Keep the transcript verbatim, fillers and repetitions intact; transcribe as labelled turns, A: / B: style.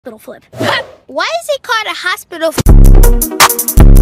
A: hospital flip. Why is it called a hospital flip?